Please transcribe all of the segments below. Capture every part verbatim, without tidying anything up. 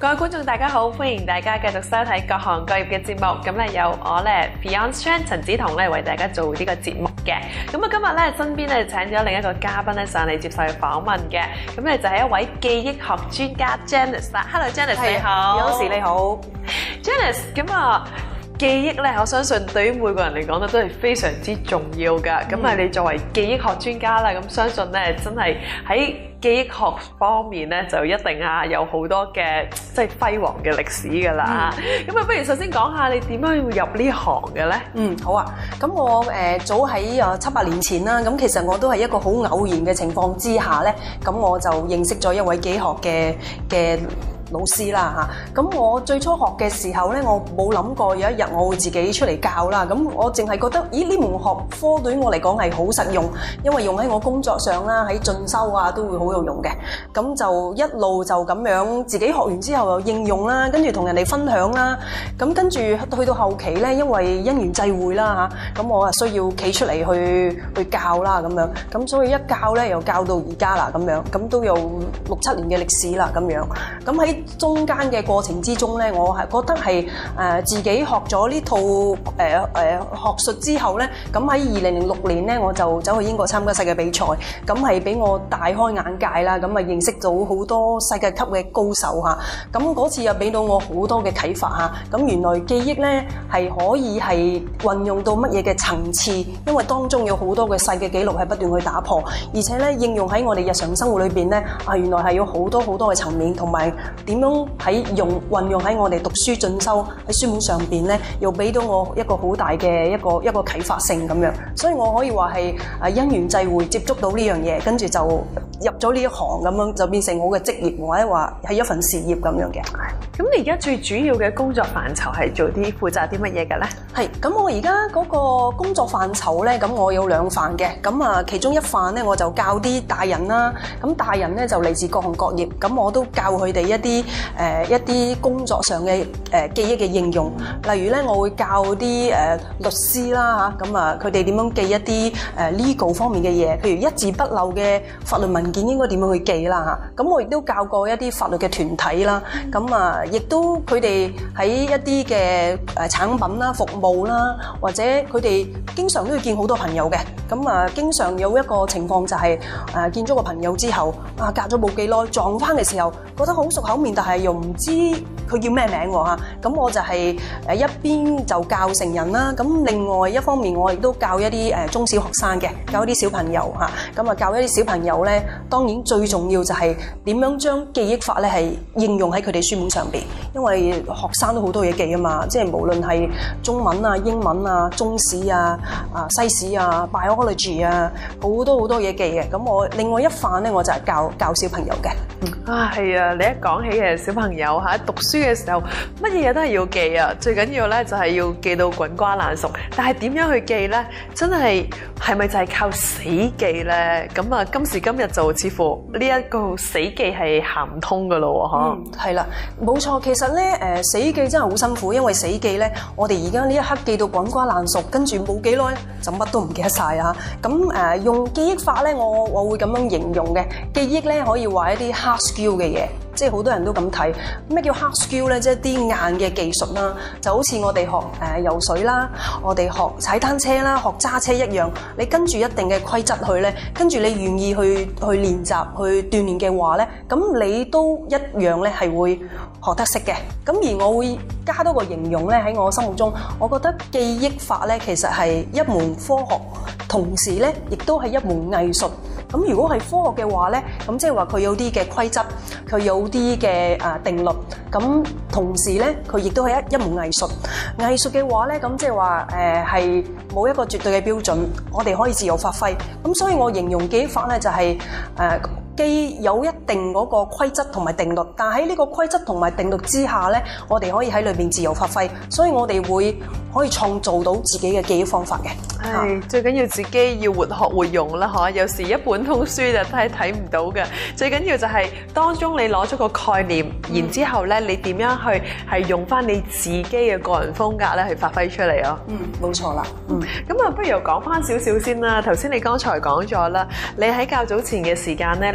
各位觀眾大家好，歡迎大家繼續收睇各行各業嘅節目。咁咧有我咧 Fiance Chan 陳梓彤咧為大家做呢個節目嘅。咁啊今日咧身邊咧請咗另一個嘉賓咧上嚟接受訪問嘅。咁咧就係一位記憶學專家 Janice 啦。Hello Janice 你好。 有時你好 Janice。咁啊記憶咧，我相信對於每個人嚟講咧都係非常之重要噶。咁啊、嗯，你作為記憶學專家啦，咁相信咧真係喺記憶學方面咧就一定啊有好多嘅即係輝煌嘅歷史㗎啦。咁啊、嗯，不如首先講下你點樣會入呢行嘅咧？ 嗯，好啊。咁我誒、呃、早喺啊七八年前啦，咁其實我都係一個好偶然嘅情況之下咧，咁我就認識咗一位記憶學嘅嘅老師啦嚇。咁我最初學嘅時候咧，我冇諗過有一日我會自己出嚟教啦。咁我淨係覺得，咦呢門學科對於我嚟講係好實用，因為用喺我工作上啦，喺進修啊都會好有用嘅。咁就一路就咁樣自己學完之後又應用啦，跟住同人哋分享啦。咁跟住去到後期咧，因為因緣際會啦嚇，咁我啊需要企出嚟去去教啦咁樣。咁所以一教咧又教到而家啦咁樣，咁都有六七年嘅歷史啦咁樣。咁喺中間嘅過程之中咧，我係覺得係誒、呃、自己學咗呢套誒誒、呃呃、學術之後咧，咁喺二零零六年咧，我就走去英國參加世界比賽，咁係俾我大開眼界啦，咁啊認識到好多世界級嘅高手嚇，咁嗰次又俾到我好多嘅啟發嚇，咁原來記憶咧係可以係運用到乜嘢嘅層次，因為當中有好多嘅世界紀錄係不斷去打破，而且咧應用喺我哋日常生活裏邊咧，啊原來係有好多好多嘅層面，同埋點樣喺用運用喺我哋讀書進修喺書本上邊咧，又俾到我一個好大嘅一個一個啟發性咁樣，所以我可以話係誒因緣際會接觸到呢樣嘢，跟住就入咗呢一行咁樣，就變成我嘅職業或者話係一份事業咁樣嘅。 咁你而家最主要嘅工作範疇係做啲負責啲乜嘢嘅咧？ 係咁，我而家嗰個工作範疇咧，咁我有兩範嘅。咁啊，其中一範咧，我就教啲大人啦。咁大人咧就嚟自各行各業，咁我都教佢哋一啲誒、呃、一啲工作上嘅誒、呃、記憶嘅應用。例如咧，我會教啲誒、呃、律師啦嚇，咁啊佢哋點樣記一啲誒、呃、legal 方面嘅嘢，譬如一字不漏嘅法律文件應該點樣去記啦嚇。咁我亦都教過一啲法律嘅團體啦。咁啊〜亦都佢哋喺一啲嘅誒產品啦、服務啦，或者佢哋經常都要見好多朋友嘅。咁啊，經常有一個情況就係誒見咗個朋友之後，啊隔咗冇幾耐撞返嘅時候，覺得好熟口面，但係又唔知佢叫咩名喎嚇。咁我就係誒一邊就教成人啦，咁另外一方面我亦都教一啲誒中小學生嘅，教一啲小朋友嚇。咁啊教一啲小朋友咧，當然最重要就係點樣將記憶法咧係應用喺佢哋書本上邊。因為學生都好多嘢記啊嘛，即係無論係中文啊、英文啊、中史啊、啊西史啊、biology 啊，好多好多嘢記嘅。咁我另外一範咧，我就係教教小朋友嘅。 嗯、啊，係啊！你一講起誒小朋友嚇讀書嘅時候，乜嘢都係要記啊！最緊要咧就係要記到滾瓜爛熟。但係點樣去記咧？真係係咪就係靠死記咧？咁啊，今時今日就似乎呢一個死記係行唔通噶咯喎，嗬、嗯？ 係啦，冇錯。其實咧，誒、呃、死記真係好辛苦，因為死記咧，我哋而家呢一刻記到滾瓜爛熟，跟住冇幾耐就乜都唔記得晒啊！咁誒、呃、用記憶法咧，我我會咁樣形容嘅，記憶咧可以話一啲 hard skill 嘅嘢。即係好多人都咁睇，咩叫 hard skill 咧？即係啲硬嘅技術啦，就好似我哋學誒、呃、游水啦，我哋學踩單車啦，學揸車一樣。你跟住一定嘅規則去咧，跟住你願意去去練習、去鍛鍊嘅話咧，咁你都一樣咧係會學得識嘅。咁而我會加多個形容咧喺我心目中，我覺得記憶法咧其實係一門科學，同時咧亦都係一門藝術。咁如果係科學嘅話咧，咁即係話佢有啲嘅規則，佢有啲嘅誒定律。咁同時咧，佢亦都係一一門藝術。藝術嘅話咧，咁即係話誒係冇一個絕對嘅標準，我哋可以自由發揮。咁所以我形容記憶法咧就係、是、誒。呃既有一定嗰個規則同埋定律，但喺呢個規則同埋定律之下咧，我哋可以喺裏邊自由發揮，所以我哋會可以創造到自己嘅記憶方法嘅。 係最緊要自己要活學活用啦，嗬！有時一本通書就真係睇唔到嘅，最緊要就係當中你攞咗個概念，嗯、然之後咧你點樣去係用翻你自己嘅個人風格咧去發揮出嚟咯。 嗯，冇錯啦。嗯， 咁啊，不如講翻少少先啦。頭先你剛才講咗啦，你喺較早前嘅時間咧，你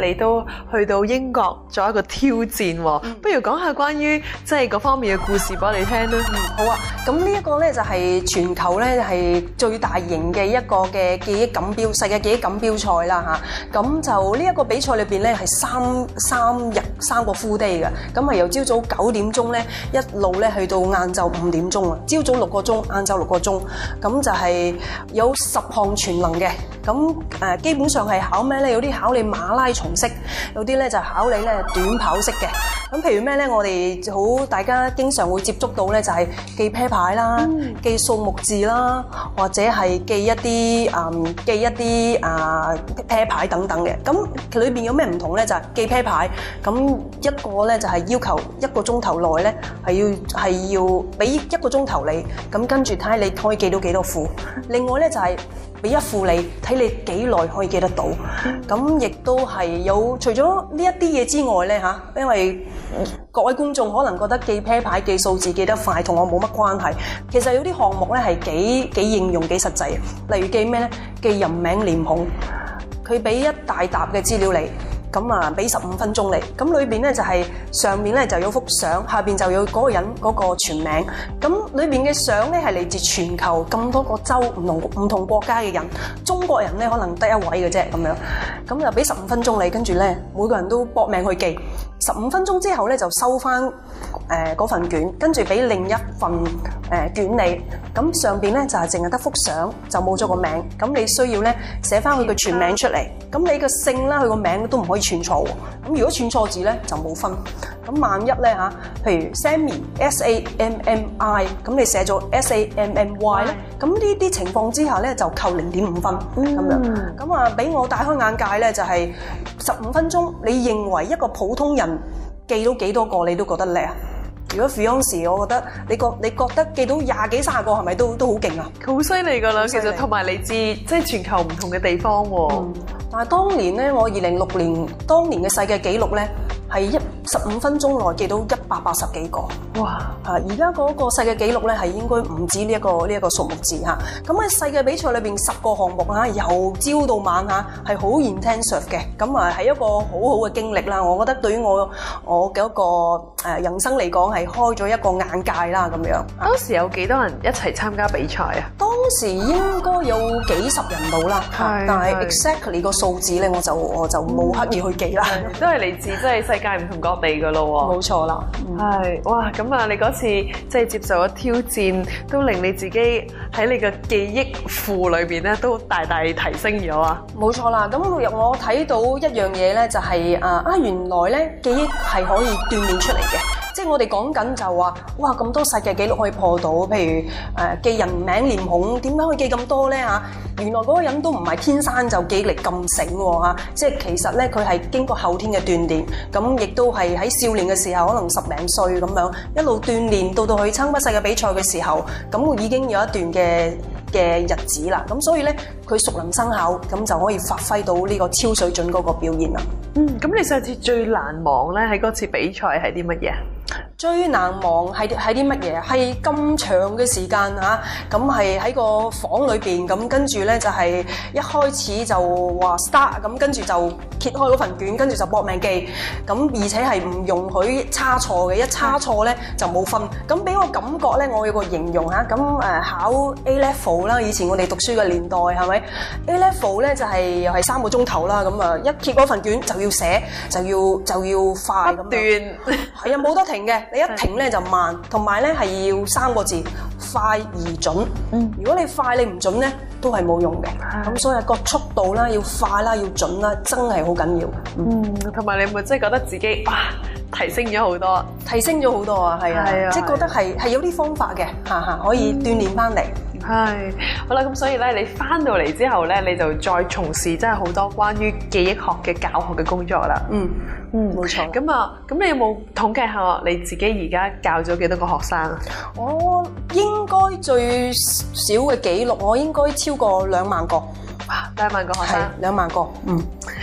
你都去到英國做一個挑戰喎， 嗯、 不如講下關於即係嗰方面嘅故事俾我哋聽啦。 嗯，好啊。咁呢一個咧就係全球咧係最大型嘅一個嘅記憶錦標世界記憶錦標賽啦嚇。咁就呢一個比賽裏邊咧係三三日三個 full day 嘅，咁係由朝早九點鐘咧一路咧去到晏晝五點鐘啊。朝早六個鐘，晏晝六個鐘，咁就係有十項全能嘅。咁誒基本上係考咩咧？有啲考你馬拉松式，有啲咧就考你咧短跑式嘅。咁譬如咩咧？我哋好大家經常會接觸到咧，就係記啤牌啦、嗯、記數目字啦，或者係記一啲誒、嗯、記一啲啊啤牌等等嘅。咁佢裏邊有咩唔同咧？就係、是、記啤牌，咁一個咧就係要求一個鐘頭內咧係要係要俾一個鐘頭你，咁跟住睇下你可以記到幾多副。另外咧就係、是俾一副你，睇你幾耐可以記得到。咁亦都係有除咗呢一啲嘢之外咧嚇，因為各位觀眾可能覺得記啤牌、記數字記得快，同我冇乜關係。其實有啲項目咧係幾幾應用、幾實際。例如記咩咧？記人名、臉孔。佢俾一大沓嘅資料你。咁啊，俾十五分鐘你，咁裏邊咧就係上面咧就有幅相，下邊就有嗰個人嗰個全名。咁裏邊嘅相咧係嚟自全球咁多個州唔同唔同國家嘅人，中國人咧可能得一位嘅啫咁樣。咁就俾十五分鐘你，跟住咧每個人都搏命去記。十五分鐘之後咧就收翻誒嗰份卷，跟住俾另一份誒、呃、卷你。咁上邊咧就係淨係得幅相，就冇咗個名。咁你需要咧寫翻佢嘅全名出嚟。咁你嘅姓啦，佢個名都唔可以串錯喎。咁如果串錯字咧就冇分。咁萬一咧嚇，譬如 Sammy S A M M I， 咁你寫咗 S A M M Y 咧，咁呢啲情況之下咧就扣零點五分咁、嗯、樣。咁啊，俾我大開眼界咧，就係十五分鐘，你認為一個普通人記到幾多個你都覺得叻啊？如果 Fiance， 我覺得你覺你覺得記到廿幾卅個係咪都都好勁啊？ 佢好犀利㗎啦，其實同埋嚟自即係全球唔同嘅地方喎、嗯。 但係當年咧，我二零六年當年嘅世界紀錄咧係一十五分鐘內記到一百八十幾個。哇！啊，而家嗰個世界紀錄咧係應該唔止呢一個呢一個數目字嚇。咁喺世界比賽裏邊十個項目嚇，由朝到晚嚇係好 intensive 嘅。咁啊係一個好好嘅經歷啦。我覺得對於我我嘅一個誒人生嚟講係開咗一個眼界啦咁樣。 當時有幾多人一齊參加比賽啊？ 當時應該有幾十人到啦，但係 exactly 個數字咧我就我就冇刻意去記啦。 都係嚟自即係世界唔同各地噶咯喎。 冇錯啦。 係、嗯、哇，咁啊，你嗰次即係接受咗挑戰，都令你自己喺你嘅記憶庫裏邊咧都大大提升咗啊！ 冇錯啦。咁我睇到一樣嘢咧，就係、是、啊啊，原來咧記憶係可以鍛鍊出嚟嘅。即係我哋講緊就話，哇咁多世界紀錄可以破到，譬如誒、呃、記人名臉孔，點解可以記咁多咧嚇？原來嗰個人都唔係天生就記憶力咁醒喎嚇，即係其實咧佢係經過後天嘅鍛鍊，咁亦都係喺少年嘅時候，可能十零歲咁樣一路鍛鍊，到到去參加世界比賽嘅時候，咁已經有一段嘅嘅日子啦。咁所以咧佢熟能生巧，咁就可以發揮到呢個超水準嗰個表現啦。 嗯，咁你上次最難忘咧喺嗰次比賽係啲乜嘢？ 最難忘係係啲乜嘢？係咁長嘅時間嚇，咁係喺個房裏邊，咁跟住咧就係一開始就話 start，咁跟住就揭開嗰份卷，跟住就搏命記，咁而且係唔容許差錯嘅，一差錯咧就冇分。咁俾我感覺咧，我有個形容嚇，咁誒考 A level 啦，以前我哋讀書嘅年代係咪 ？A level 咧就係又係三個鐘頭啦，咁啊一揭嗰份卷就要寫，就要就要快咁樣。不斷係啊，冇得停嘅。你一停咧就慢，同埋咧係要三個字快而準。嗯，如果你快你唔準咧，都係冇用嘅。咁所以個速度啦，要快啦，要準啦，真係好緊要。嗯， 同埋你咪真係覺得自己哇提升咗好多， 提升咗好多啊，係啊，即係覺得係係有啲方法嘅，嚇嚇可以鍛鍊翻嚟。 係，好啦，咁所以咧，你翻到嚟之後咧，你就再從事真係好多關於記憶學嘅教學嘅工作啦。嗯嗯，冇錯。咁啊，咁你有冇統計下你自己而家教咗幾多個學生啊？ 我應該最少嘅記錄，我應該超過兩萬個。 哇，兩萬個學生， 兩萬個。嗯，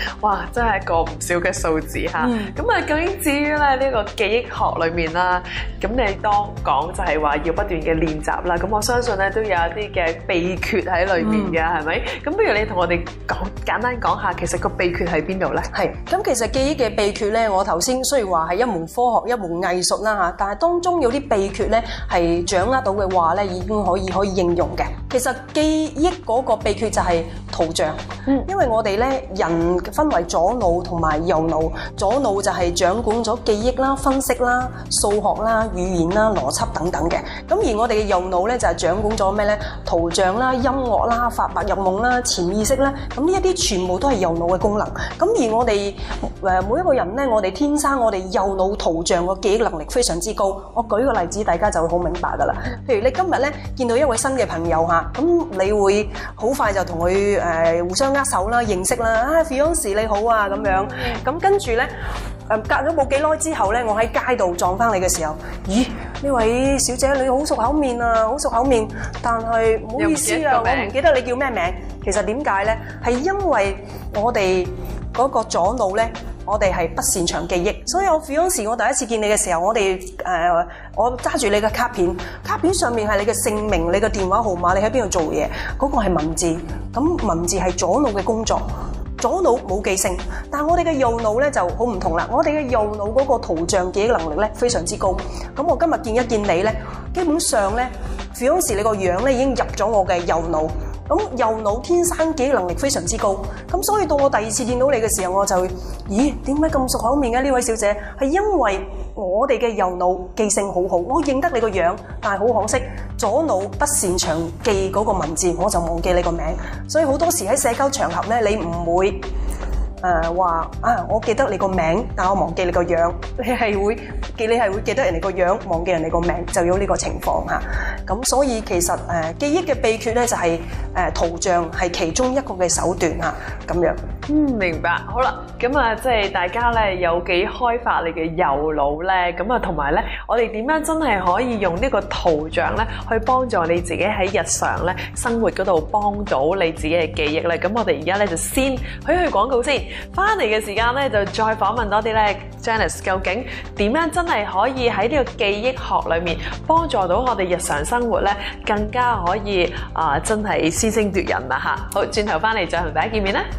哇，真係一個唔少嘅數字嚇。咁啊、嗯，究竟至於咧呢個記憶學裏面啦，咁你當講就係話要不斷嘅練習啦。咁我相信咧都有一啲嘅秘訣喺裏面嘅，係咪、嗯？咁不如你同我哋講簡單講下，其實個秘訣喺邊度咧？係。咁其實記憶嘅秘訣咧，我頭先雖然話係一門科學、一門藝術啦嚇，但係當中有啲秘訣咧係掌握到嘅話咧，已經可以可以應用嘅。其實記憶嗰個秘訣就係圖像，嗯，因為我哋咧人分為左腦同埋右腦，左腦就係掌管咗記憶啦、分析啦、數學啦、語言啦、邏輯等等嘅。咁而我哋嘅右腦咧就係掌管咗咩咧？圖像啦、音樂啦、發白日夢啦、潛意識啦。咁呢一啲全部都係右腦嘅功能。咁而我哋誒每一個人咧，我哋天生我哋右腦圖像個記憶能力非常之高。我舉個例子，大家就會好明白噶啦。譬如你今日咧見到一位新嘅朋友嚇，咁你會好快就同佢誒互相握手啦、認識啦。啊 Fiance 你好啊咁樣。咁跟住咧誒隔咗冇幾耐之後咧，我喺街度撞翻你嘅時候，咦呢位小姐你好熟口面啊，好熟口面，但係唔好意思啊，我唔記得你叫咩名。其實點解咧？係因為我哋嗰個左腦咧。我哋係不擅長記憶，所以我 Fiance 我第一次見你嘅時候，我哋誒、呃、我揸住你嘅卡片，卡片上面係你嘅姓名、你嘅電話號碼、你喺邊度做嘢，嗰、那個係文字。咁文字係左腦嘅工作，左腦冇記性，但係我哋嘅右腦咧就好唔同啦。我哋嘅右腦嗰個圖像記憶能力咧非常之高。咁我今日見一見你咧，基本上咧 Fiance 你個樣咧已經入咗我嘅右腦。咁右腦天生記憶能力非常之高，咁所以到我第二次見到你嘅時候，我就會咦點解咁熟口面嘅呢位小姐？係因為我哋嘅右腦記性好好，我認得你個樣，但係好可惜左腦不擅長記嗰個文字，我就忘記你個名。所以好多時喺社交場合咧，你唔會誒話、呃、啊，我記得你個名，但我忘記你個樣。你係會記，你係會記得人哋個樣，忘記人哋個名，就有呢個情況嚇。咁所以其實誒、呃、記憶嘅秘訣咧就係、是、誒、呃、圖像係其中一個嘅手段嚇，咁樣。嗯，明白。好啦，咁啊，即係大家咧有幾開發你嘅右腦咧，咁啊同埋咧，我哋點樣真係可以用呢個圖像咧去幫助你自己喺日常咧生活嗰度幫到你自己嘅記憶咧？咁我哋而家咧就先去去廣告先，翻嚟嘅時間咧就再訪問多啲咧 Janice， 究竟點樣真係可以喺呢個記憶學裏面幫助到我哋日常生活咧，更加可以啊、呃、真係先聲奪人啦嚇！好，轉頭翻嚟再同大家見面啦。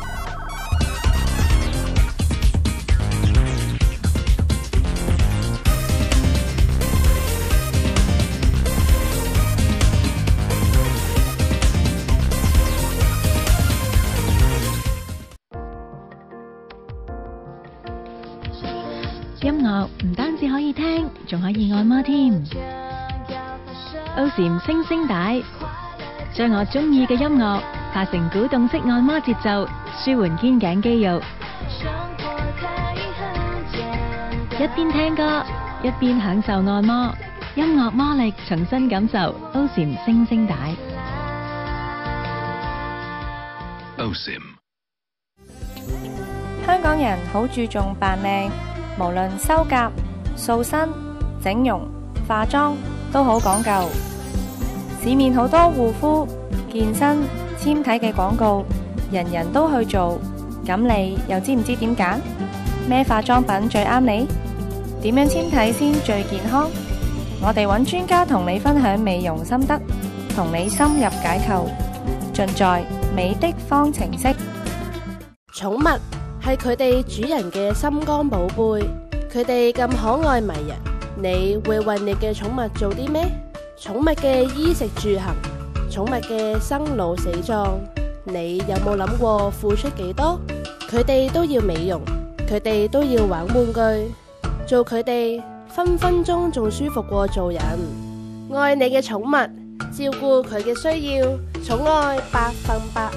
音樂唔單止可以聽，仲可以按摩添。O S I M 星星帶將我中意嘅音樂化成鼓動式按摩節奏，舒緩肩頸肌肉。一邊聽歌，一邊享受按摩，音樂魔力重新感受 O S I M 星星帶。 O S I M 香港人好注重扮靚。無論修甲、塑身、整容、化妝都好講究，市面好多護膚、健身、纖體嘅廣告，人人都去做，咁你又知唔知點揀？咩化妝品最啱你？點樣纖體先最健康？我哋揾專家同你分享美容心得，同你深入解構，盡在美的方程式。 寵物係佢哋主人嘅心肝寶貝，佢哋咁可愛迷人，你會為你嘅寵物做啲咩？寵物嘅衣食住行，寵物嘅生老死葬，你有冇諗過付出幾多？佢哋都要美容，佢哋都要玩玩具，做佢哋分分鐘仲舒服過做人。愛你嘅寵物，照顧佢嘅需要，寵愛百分百。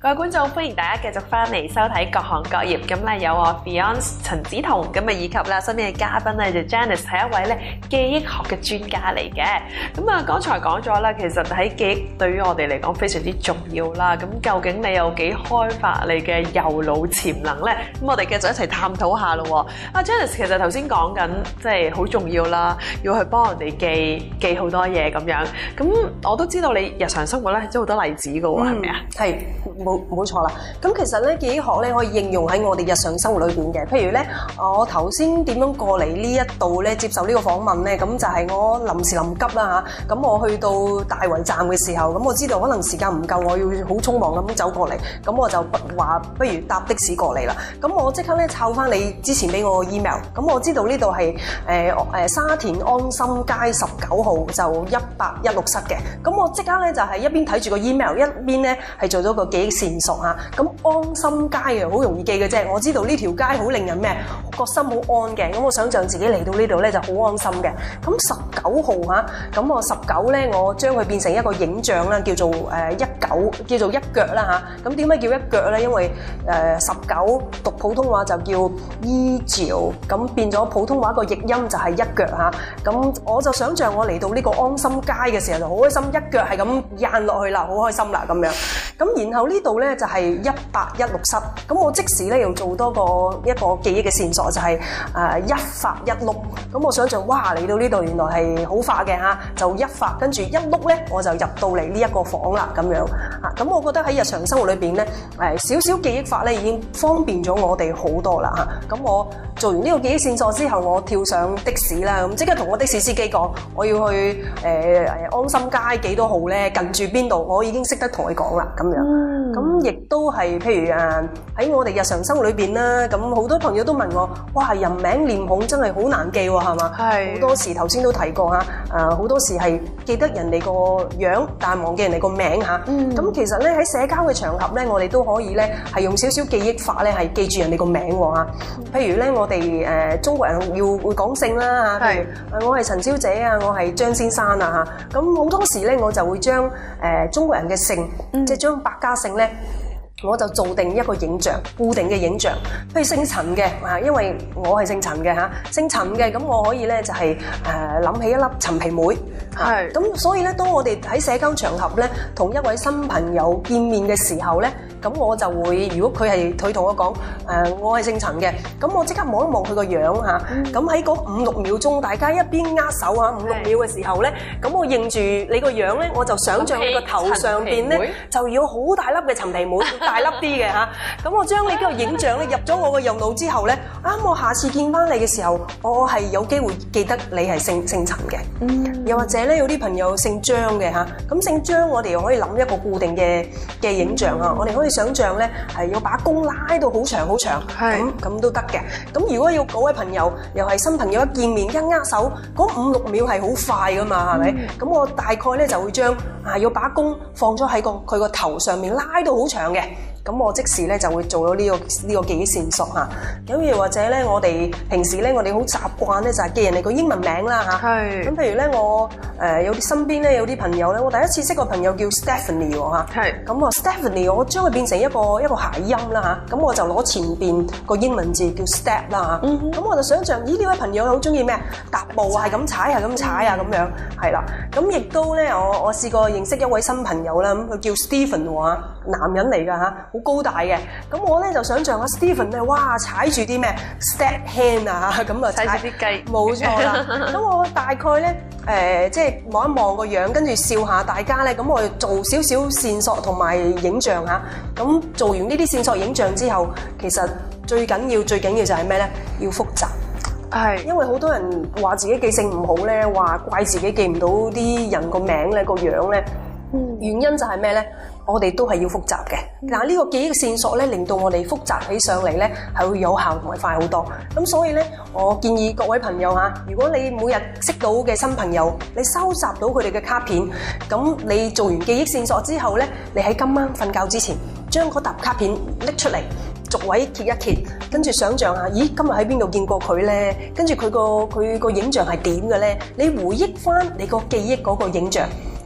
各位觀眾，歡迎大家繼續翻嚟收睇各行各業。咁咧有我 Fiance 陳梓彤，咁啊以及啦身邊嘅嘉賓咧就 Janice 係一位咧記憶學嘅專家嚟嘅。咁啊剛才講咗啦，其實喺記憶對於我哋嚟講非常之重要啦。咁究竟你有幾開發你嘅右腦潛能咧？咁我哋繼續一齊探討下咯。啊 Janice 其實頭先講緊即係好重要啦，要去幫人哋記記好多嘢咁樣。咁我都知道你日常生活咧都好多例子㗎喎，係咪啊？ 係。冇冇錯啦，咁其實咧記憶學咧可以應用喺我哋日常生活裏邊嘅，譬如咧我頭先點樣過嚟呢一度咧接受呢個訪問咧，咁就係我臨時臨急啦嚇，咁我去到大圍站嘅時候，咁我知道可能時間唔夠，我要好匆忙咁走過嚟，咁我就話不如搭的士過嚟啦，咁我即刻咧抄翻你之前俾我個 email，咁我知道呢度係誒誒沙田安心街十九號就一八一六室嘅，咁我即刻咧就係一邊睇住個 email，一邊咧係做咗個記憶線索嚇，咁安心街啊好容易記嘅啫，我知道呢條街好令人咩個心好安嘅，咁我想象自己嚟到呢度咧就好安心嘅。咁十九號嚇，咁我十九咧我將佢變成一個影像啦，叫做誒一九，叫做一腳啦嚇。咁點解叫一腳咧？因為誒十九讀普通話就叫依照，咁變咗普通話個譯音就係一腳嚇。咁我就想象我嚟到呢個安心街嘅時候就好開心，一腳係咁掗落去啦，好開心啦咁樣。咁然後呢度咧就係一八一六室，咁我即時咧又做多個一個記憶嘅線索，就係誒一發一碌，咁我想象哇嚟到呢度原來係好快嘅嚇，就一發跟住一碌咧我就入到嚟呢一個房啦咁樣啊，咁我覺得喺日常生活裏邊咧誒少少記憶法咧已經方便咗我哋好多啦嚇，咁我做完呢個記憶線索之後，我跳上的士啦，咁即刻同個的士司機講我要去誒誒、呃、安心街幾多號咧，近住邊度，我已經識得同佢講啦咁樣。咁亦都係，譬如誒喺我哋日常生活裏邊啦，咁好多朋友都問我，哇人名臉孔真係好難記喎，係嘛？係。好多時頭先都提過嚇，誒好多時係記得人哋個樣，但係忘記人哋個名嚇。嗯。咁其實咧喺社交嘅場合咧，我哋都可以咧係用少少記憶法咧，係記住人哋個名喎嚇。譬如咧，我哋誒中國人要會講姓啦嚇，譬如誒我係陳小姐啊，我係張先生啊嚇。咁好多時咧，我就會將誒中國人嘅姓，即係將百家姓咧。我就做定一個影像，固定嘅影像。譬如姓陳嘅，啊，因為我係姓陳嘅嚇，姓陳嘅咁我可以咧就係誒諗起一粒陳皮妹，係咁，所以咧當我哋喺社交場合咧同一位新朋友見面嘅時候咧，咁我就會如果佢係佢同我講誒、呃、我係姓陳嘅，咁我即刻望一望佢個樣嚇，咁喺嗰五六秒鐘，大家一邊握手嚇，五六秒嘅時候咧，咁我認住你個樣咧，我就想像你個頭上邊咧就要好大粒嘅陳皮妹。大粒啲嘅嚇，咁我將你呢個影像咧入咗我個右腦之後咧，啱我下次見翻你嘅時候，我係有機會記得你係姓姓陳嘅。嗯。又或者咧，有啲朋友姓張嘅嚇，咁姓張我哋又可以諗一個固定嘅嘅影像啊，我哋可以想像咧係要把弓拉到好長好長，咁咁都得嘅。咁如果要嗰位朋友又係新朋友一見面一握手，嗰五六秒係好快噶嘛，係咪？咁、嗯、我大概咧就會將啊要把弓放咗喺個佢個頭上面拉到好長嘅。咁我即時咧就會做咗呢、這個呢、這個記憶線索嚇。咁又或者咧，我哋平時咧，我哋好習慣咧就係記人哋個英文名啦嚇。係。咁譬如咧，我誒、呃、有啲身邊咧有啲朋友咧，我第一次識個朋友叫 Stephanie 喎嚇。係。咁啊 Stephanie，我將佢變成一個一個諧音啦嚇。咁我就攞前邊個英文字叫 step 啦嚇。嗯哼。咁我就想象，咦呢位朋友好中意咩？踏步啊，係咁踩，係咁踩啊咁樣，係啦。咁亦都咧，我我試過認識一位新朋友啦，咁佢叫 Stephen 喎嚇，男人嚟㗎嚇。好高大嘅，咁我咧就想象阿 Stephen 咧，哇踩住啲咩 step hand 啊，咁啊踩住啲雞，冇錯啦。咁我大概咧誒、呃，即係望一望個樣，跟住笑下大家咧，咁我做少少線索同埋影像嚇。咁做完呢啲線索影像之後，其實最緊要最緊要就係咩咧？要複習。係，因為好多人話自己記性唔好咧，話怪自己記唔到啲人個名咧、個樣咧。嗯，原因就係咩咧？我哋都係要複習嘅，但係呢個記憶線索咧，令到我哋複習起上嚟咧，係會有效同埋快好多。咁所以咧，我建議各位朋友嚇，如果你每日識到嘅新朋友，你收集到佢哋嘅卡片，咁你做完記憶線索之後咧，你喺今晚瞓覺之前，將嗰沓卡片拎出嚟，逐位揭一揭，跟住想像下，咦，今日喺邊度見過佢咧？跟住佢個佢個影像係點嘅咧？你回憶翻你個記憶嗰個影像。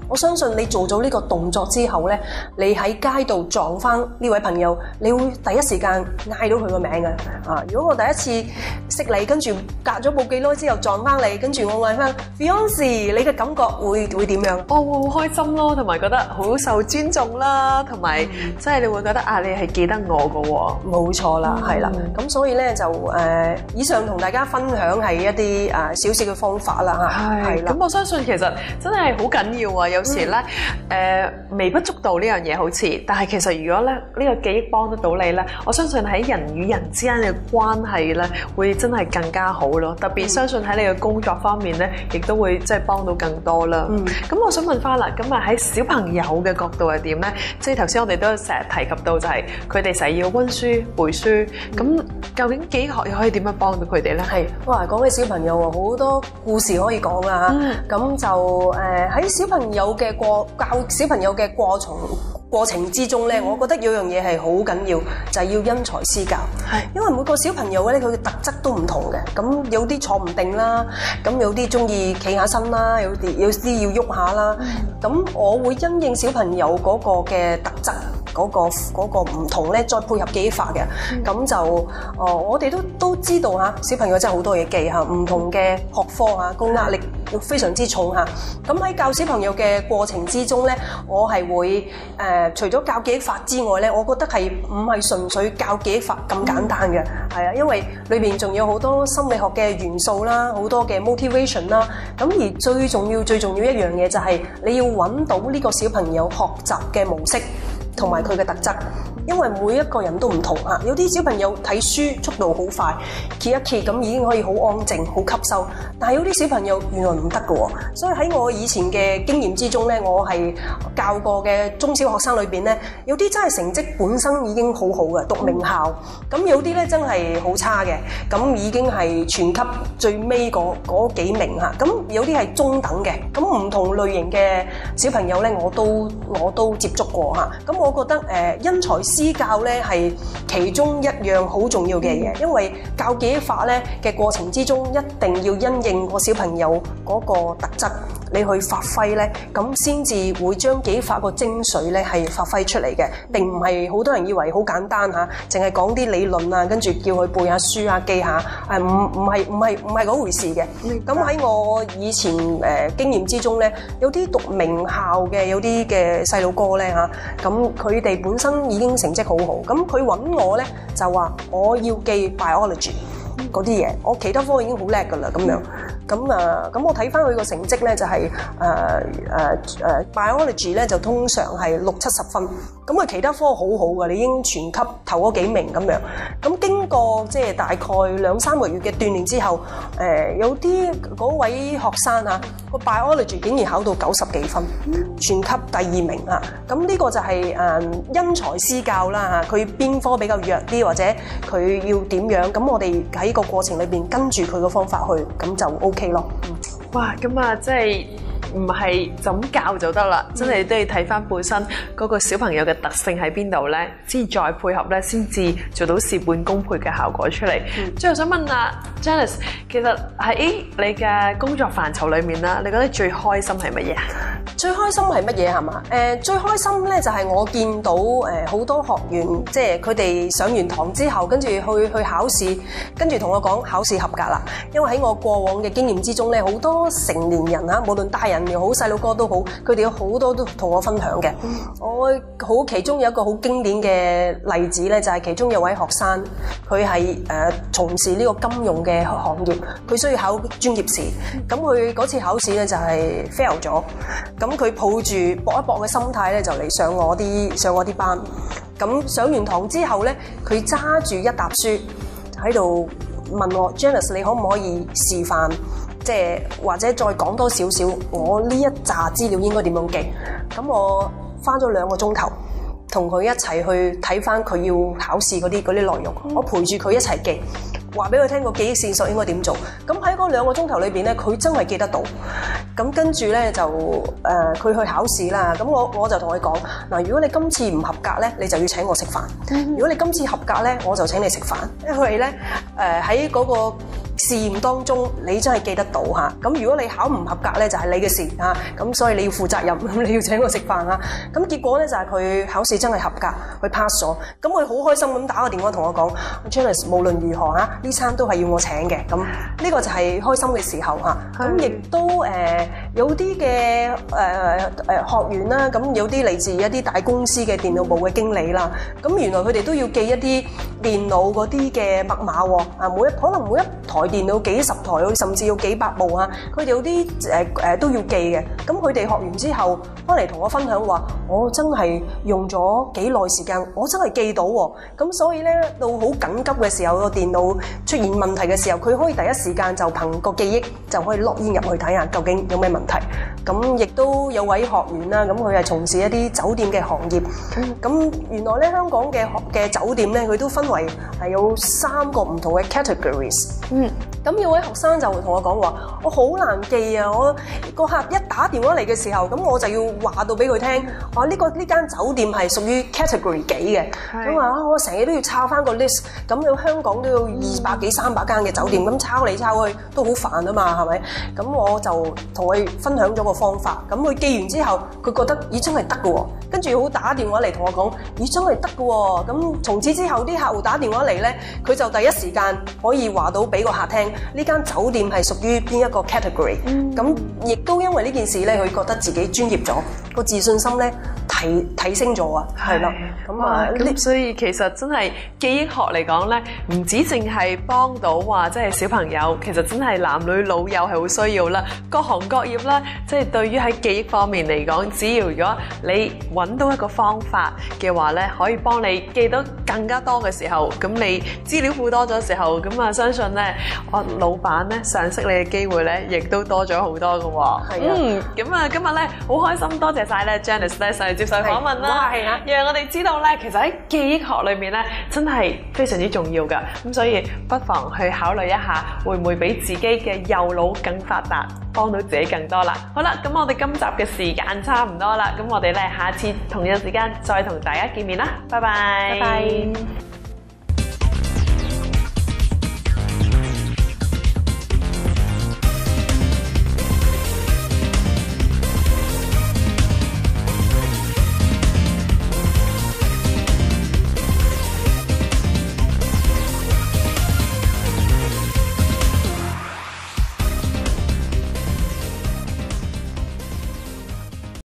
我相信你做咗呢個動作之後咧，你喺街度撞翻呢位朋友，你會第一時間嗌到佢個名嘅啊！如果我第一次識你，跟住隔咗冇幾耐之後撞翻你，跟住我嗌翻 Fiance， 你嘅感覺會會點樣？ 我會好開心咯，同埋覺得好受尊重啦，同埋即係你會覺得啊，你係記得我㗎喎。 冇錯啦，係啦、嗯，咁所以咧就誒、呃，以上同大家分享係一啲誒少少嘅方法啦嚇，係啦。咁我相信其實真係好緊要啊！有時咧誒、嗯呃、微不足道呢樣嘢好似，但係其實如果咧呢、呢個記憶幫得到你咧，我相信喺人與人之間嘅關係咧會真係更加好咯。特別相信喺你嘅工作方面咧，亦都會即係幫到更多啦。咁、嗯、我想問翻啦，咁啊喺小朋友嘅角度係點咧？即係頭先我哋都成日提及到就係佢哋成日要溫書背書，咁、嗯、究竟記憶學又可以點樣幫到佢哋咧？係哇，講起小朋友啊，好多故事可以講啊嚇。咁、嗯、就誒喺、呃、小朋友嘅過教小朋友嘅過程過程之中咧，嗯、我覺得有樣嘢係好緊要，就係、是、要因材施教。係，因為每個小朋友咧，佢嘅特質都唔同嘅。咁有啲坐唔定啦，咁有啲中意企下身啦，有啲有啲要喐下啦。咁、嗯、我會因應小朋友嗰個嘅特質。嗰、那個嗰、那個唔同咧，再配合記憶法嘅，咁、嗯、就哦、呃，我哋都都知道嚇，小朋友真係好多嘢記嚇，唔同嘅學科嚇，個壓力非常之重嚇。咁喺教小朋友嘅過程之中咧，我係會誒、呃，除咗教記憶法之外咧，我覺得係唔係純粹教記憶法咁簡單嘅，係啊、嗯，因為裏邊仲有好多心理學嘅元素啦，好多嘅 motivation 啦。咁而最重要、最重要一樣嘢就係你要揾到呢個小朋友學習嘅模式。同埋佢嘅特質，因為每一個人都唔同啊！有啲小朋友睇書速度好快，揭一揭咁已經可以好安靜、好吸收。但係有啲小朋友原來唔得㗎喎，所以喺我以前嘅經驗之中咧，我係教過嘅中小學生裏邊咧，有啲真係成績本身已經好好嘅，讀名校。咁有啲咧真係好差嘅，咁已經係全級最尾嗰嗰幾名嚇。咁有啲係中等嘅，咁唔同類型嘅小朋友咧，我都我都接觸過嚇。咁我我覺得誒、呃、因材施教咧係其中一樣好重要嘅嘢，因為教記憶法咧嘅過程之中，一定要因應個小朋友嗰個特質，你去發揮咧，咁先至會將記憶法個精髓咧係發揮出嚟嘅，並唔係好多人以為好簡單嚇，淨係講啲理論啊，跟住叫佢背下書啊、記下，誒唔唔係唔係唔係嗰回事嘅。咁喺我以前誒、呃、經驗之中咧，有啲讀名校嘅有啲嘅細路哥咧嚇，咁佢哋本身已經成績好好，咁佢揾我咧就話我要記 biology 嗰啲嘢，我其他科已經好叻㗎啦咁樣。咁啊，咁我睇翻佢個成績咧，就係誒誒誒 biology 咧就通常係六七十分，咁佢其他科好好㗎，你已經全級頭嗰幾名咁樣。咁經過即係大概兩三個月嘅鍛鍊之後，誒、呃、有啲嗰位學生啊，個 biology 竟然考到九十幾分，全級第二名啊！咁呢個就係、是、誒、呃、因材施教啦嚇，佢邊科比較弱啲，或者佢要點樣，咁我哋喺個過程裏邊跟住佢個方法去，咁就 O K 咯。 哇！咁啊，即係唔係就咁教就得啦，真係都要睇翻本身嗰個小朋友嘅特性喺邊度咧，先再配合咧，先至做到事半功倍嘅效果出嚟。嗯、最後想問啊 Janice， 其實喺你嘅工作範疇裏面啦，你覺得最開心係乜嘢啊？ 最開心係乜嘢係嘛？誒、呃、最開心咧就係我見到誒好、呃、多學員，即係佢哋上完堂之後，跟住去去考試，跟住同我講考試合格啦。因為喺我過往嘅經驗之中咧，好多成年人嚇，無論大人又好細路哥都好，佢哋有好多都同我分享嘅。嗯、我好其中有一個好經典嘅例子咧，就係、是、其中有位學生，佢係誒從事呢個金融嘅行業，佢需要考專業試，咁佢嗰次考試咧就係 fail 咗。咁佢抱住搏一搏嘅心態咧，就嚟上我啲上我啲班。咁上完堂之後咧，佢揸住一沓書喺度問我 Janice， 你可唔可以示範，即係或者再講多少少我呢一紮資料應該點樣記？咁我花咗兩個鐘頭，同佢一齊去睇翻佢要考試嗰啲嗰啲內容，我陪住佢一齊記。話俾佢聽個記憶線索應該點做，咁喺嗰兩個鐘頭裏邊咧，佢真係記得到。咁跟住咧就誒，佢、呃、去考試啦。咁我我就同佢講嗱，如果你今次唔合格咧，你就要請我食飯；如果你今次合格咧，我就請你食飯。因為咧誒喺嗰個試驗當中你真係記得到嚇。咁如果你考唔合格咧，就係你嘅事嚇。咁所以你要負責任，你要請我食飯嚇。咁結果咧就係佢考試真係合格，佢 pass 咗。咁佢好開心咁打個電話同我講 ，Janice 無論如何嚇，呢餐都係要我請嘅。咁呢個就係開心嘅時候嚇。咁亦都誒、呃、有啲嘅誒誒學員啦，咁有啲嚟自一啲大公司嘅電腦部嘅經理啦。咁原來佢哋都要記一啲電腦嗰啲嘅密碼喎。啊，每一可能每一台電腦幾十台，甚至要幾百部啊。佢哋有啲誒誒都要記嘅。咁佢哋學完之後翻嚟同我分享話，我真係用咗幾耐時間，我真係記到喎。咁所以咧，到好緊急嘅時候，個電腦出現問題嘅時候，佢可以第一時間就憑個記憶就可以 log in 入去睇下究竟有咩問題。咁亦都有位學員啦，咁佢係從事一啲酒店嘅行業。咁原來咧，香港嘅嘅酒店咧，佢都分為係有三個唔同嘅 categories。嗯。咁有位學生就同我講話，我好難記啊！我個客一打電話嚟嘅時候，咁我就要話到俾佢聽，話呢個呢間酒店係屬於 category 幾嘅。咁話啊，我成日都要抄翻個 list，咁有香港都有二百幾三百間嘅酒店，咁抄嚟抄去都好煩啊嘛，係咪？咁我就同佢分享咗個方法，咁佢記完之後，佢覺得咦真係得嘅喎，跟住好打電話嚟同我講，咦真係得嘅喎，咁從此之後啲客戶打電話嚟咧，佢就第一時間可以話到俾個客聽。呢間酒店係屬於邊一個 category？ 咁亦都因為呢件事咧，佢覺得自己專業咗，個自信心咧提提升咗啊，係啦。咁啊， 咁所以其實真係記憶學嚟講咧，唔止淨係幫到話即係小朋友，其實真係男女老幼係好需要啦。各行各業啦，即係對於喺記憶方面嚟講，只要如果你揾到一個方法嘅話咧，可以幫你記得更加多嘅時候，咁你資料庫多咗時候，咁啊相信咧我。老闆咧賞識你嘅機會咧，亦都多咗好多嘅喎。係啊，嗯，咁啊，今日咧好開心，多謝晒咧 Janice 咧上嚟接受訪問啦。係啊，讓我哋知道咧，其實喺記憶學裏面咧，真係非常之重要㗎。咁所以不妨去考慮一下，會唔會俾自己嘅右腦更發達，幫到自己更多啦。好啦，咁我哋今集嘅時間差唔多啦，咁我哋咧下次同樣時間再同大家見面啦。拜拜。拜拜。